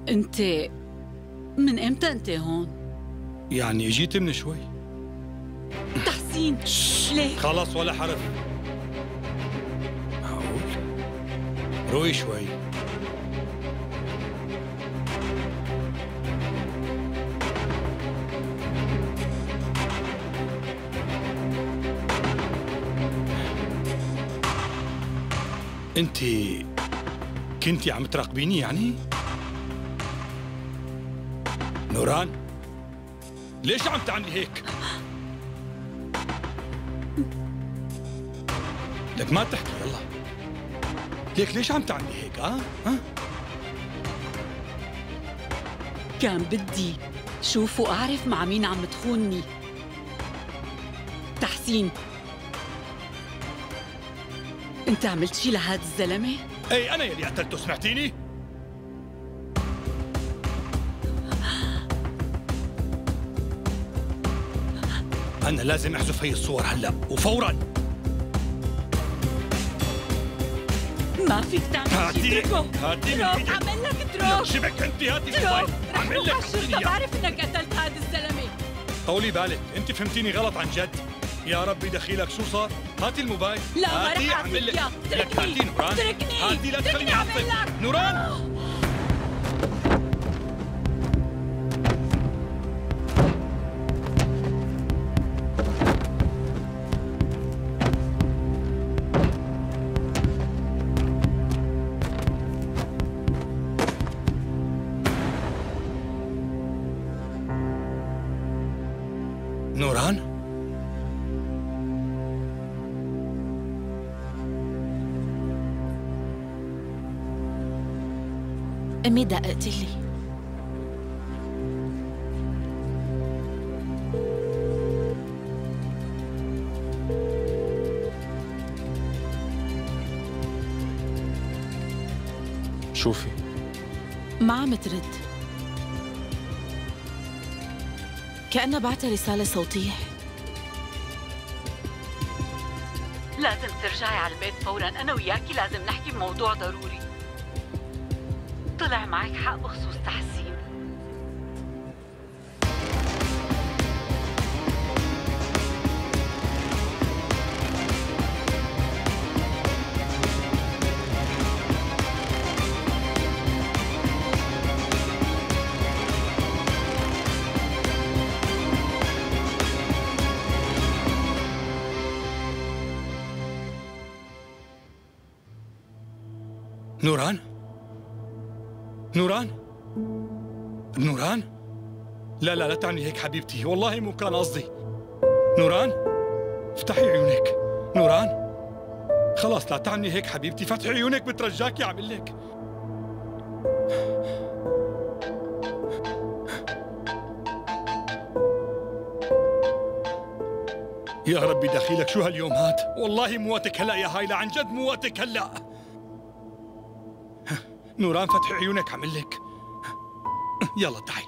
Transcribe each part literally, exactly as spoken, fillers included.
انت من امتى انت هون؟ يعني جيت من شوي. تحسين ليه؟ خلص ولا حرف. معقول؟ روقي شوي. انت كنتي عم تراقبيني يعني؟ نوران ليش عم تعملي هيك؟ لك ما تحكي يلا. ليك ليش عم تعملي هيك ها؟ ها؟ كان بدي شوف واعرف مع مين عم تخونني. تحسين انت عملت شي لهذا الزلمه؟ اي انا يلي قتلته، سمعتيني؟ انا لازم احذف هي الصور هلا وفورا. ما فيك تعمل شي. اتركه هاتي اترك، عمل لك اترك. شبك انت، هاتي اترك، رح عمل روح لك على الشرطه، بعرف انك قتلت هذا الزلمه. طولي بالك، انت فهمتيني غلط عن جد. يا ربي دخيلك شو صار؟ هاتي الموبايل. لا ما هاتي رح اعمل اعطيك لك. اياه. لك هاتي نوران، اتركني هاتي لا تخليني اعصب. نوران نوران أمي دققت لي. شوفي ما عم ترد، كأنها بعت رسالة صوتية. لازم ترجعي على البيت فورا، انا وياكي لازم نحكي بموضوع ضروري. طلع معك حق بخصوص تحسين. نوران نوران نوران لا لا لا تعملي هيك حبيبتي، والله مو كان قصدي. نوران افتحي عيونك. نوران خلاص لا تعملي هيك حبيبتي، فتحي عيونك بترجاكي اعمل لك. يا ربي دخيلك شو هاليوم هاد، والله مو وقتك هلا يا هايلة، عن جد مو وقتك هلا. نوران فتحي عيونك عمل لك. يلا تعي.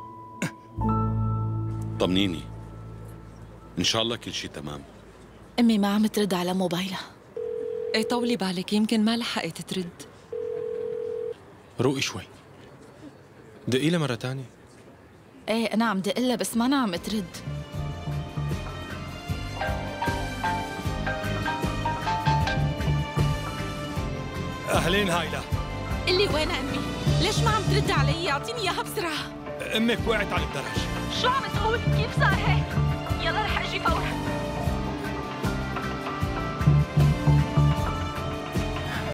طمنيني، إن شاء الله كل شيء تمام. أمي ما عم ترد على موبايلها. ايه طولي بالك، يمكن ما لحقت ترد. روقي شوي، دقي لها مرة تانية. ايه أنا عم دقلها بس ما أنا عم ترد. أهلين هايلة. قلي وين أمي؟ ليش ما عم ترد علي؟ أعطيني إياها بسرعة. أمك وقعت على الدرج. شو عم تقول؟ كيف صار هيك؟